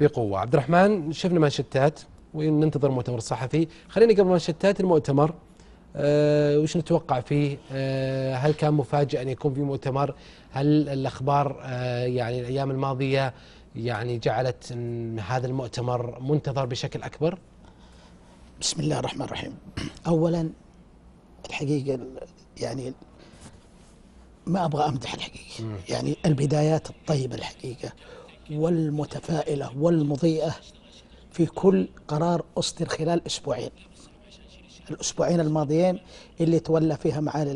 بقوة. عبد الرحمن، شفنا مانشتات وننتظر مؤتمر صحفي، خلينا قبل مانشتات المؤتمر وش نتوقع فيه؟ هل كان مفاجئ أن يكون في مؤتمر؟ هل الأخبار يعني الأيام الماضية يعني جعلت أن هذا المؤتمر منتظر بشكل أكبر؟ بسم الله الرحمن الرحيم. أولا الحقيقة يعني ما أبغى أمدح الحقيقة، يعني البدايات الطيبة الحقيقة والمتفائلة والمضيئة في كل قرار أصدر خلال الأسبوعين الماضيين اللي تولى فيها معالي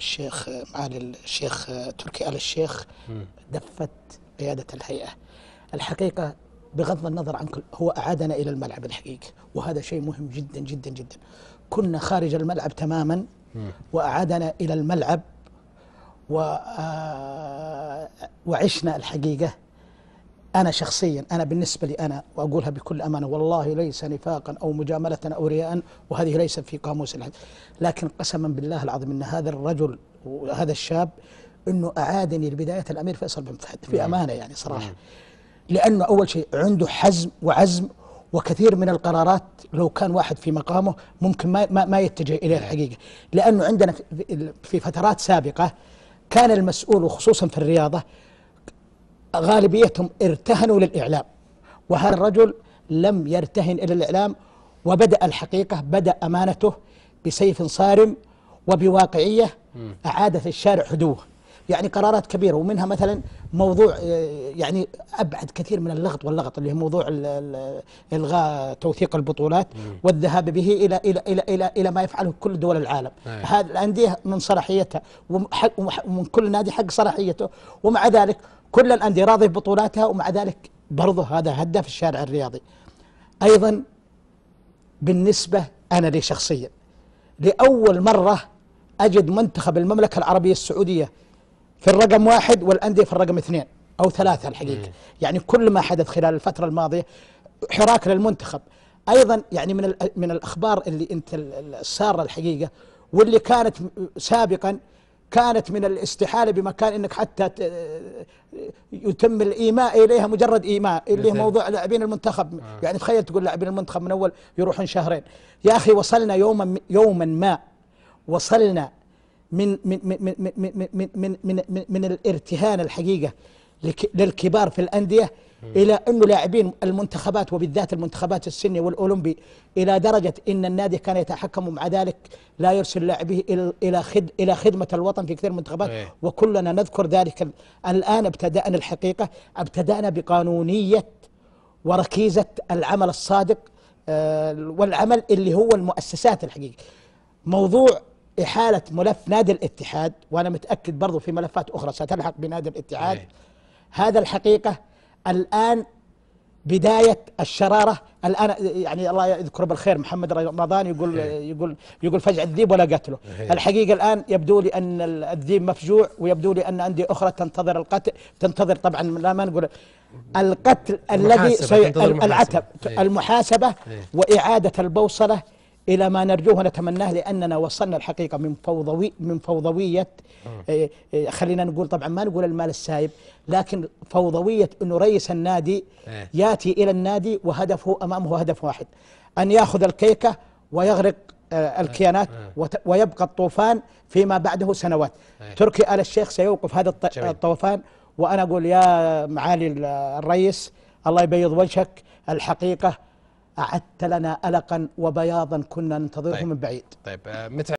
الشيخ تركي آل الشيخ دفت قيادة الهيئة. الحقيقة بغض النظر عن كل، هو أعادنا إلى الملعب الحقيقة، وهذا شيء مهم جدا جدا جدا. كنا خارج الملعب تماما وأعادنا إلى الملعب وعشنا الحقيقة. أنا شخصيا، أنا بالنسبة لي أنا وأقولها بكل أمانة، والله ليس نفاقا أو مجاملة أو رياء، وهذه ليست في قاموس الحديث، لكن قسما بالله العظيم أن هذا الرجل وهذا الشاب أنه أعادني لبداية الأمير فيصل بن فهد في أمانة يعني صراحة، لأنه أول شيء عنده حزم وعزم، وكثير من القرارات لو كان واحد في مقامه ممكن ما يتجه إليها الحقيقة، لأنه عندنا في فترات سابقة كان المسؤول وخصوصا في الرياضة غالبيتهم ارتهنوا للإعلام، وهذا الرجل لم يرتهن إلى الإعلام، وبدأ الحقيقة بدأ أمانته بسيف صارم وبواقعية أعادت الشارع هدوء. يعني قرارات كبيرة، ومنها مثلا موضوع يعني أبعد كثير من اللغط واللغط، اللي هو موضوع إلغاء توثيق البطولات والذهاب به إلى ما يفعله كل دول العالم. هذه الأندية من صلاحيتها ومن كل نادي حق صلاحيته، ومع ذلك كل الأندية راضية ببطولاتها، ومع ذلك برضه هذا هدف الشارع الرياضي. أيضا بالنسبة أنا لي شخصيا، لأول مرة أجد منتخب المملكة العربية السعودية في الرقم 1 والأندية في الرقم 2 أو 3 الحقيقة. يعني كل ما حدث خلال الفترة الماضية حراك للمنتخب. أيضا يعني من الأخبار اللي أنت السارة الحقيقة، واللي كانت سابقا كانت من الاستحالة بمكان أنك حتى يتم الإيماء إليها مجرد إيماء، اللي هو موضوع لاعبين المنتخب. يعني تخيل تقول لاعبين المنتخب من أول يروحون شهرين. يا أخي وصلنا يوما ما وصلنا من الارتهان الحقيقة للكبار في الأندية إلى أنه لاعبين المنتخبات وبالذات المنتخبات السنية والأولمبي إلى درجة أن النادي كان يتحكم، ومع ذلك لا يرسل لاعبيه إلى خدمة الوطن في كثير من المنتخبات، وكلنا نذكر ذلك. الآن ابتدأنا بقانونية وركيزة العمل الصادق والعمل اللي هو المؤسسات الحقيقة. موضوع إحالة ملف نادي الاتحاد، وأنا متأكد برضو في ملفات أخرى ستلحق بنادي الاتحاد، هذا الحقيقة الآن بداية الشرارة. الآن يعني الله يذكره بالخير محمد رمضان يقول فجع الذيب ولا قتله. الحقيقة الآن يبدو لي أن الذيب مفجوع، ويبدو لي أن أندية أخرى تنتظر القتل، تنتظر طبعا لا ما نقول القتل الذي العتب المحاسبة وإعادة البوصلة إلى ما نرجوه ونتمناه، لأننا وصلنا الحقيقة من فوضوية خلينا نقول، طبعا ما نقول المال السايب، لكن فوضوية أنه رئيس النادي يأتي إلى النادي وهدفه أمامه هدف واحد، أن يأخذ الكيكة ويغرق الكيانات ويبقى الطوفان فيما بعده سنوات. تركي آل الشيخ سيوقف هذا الطوفان، وأنا أقول يا معالي الرئيس الله يبيض وجهك، الحقيقة أعدت لنا ألقا وبياضا كنا ننتظره من بعيد. طيب متى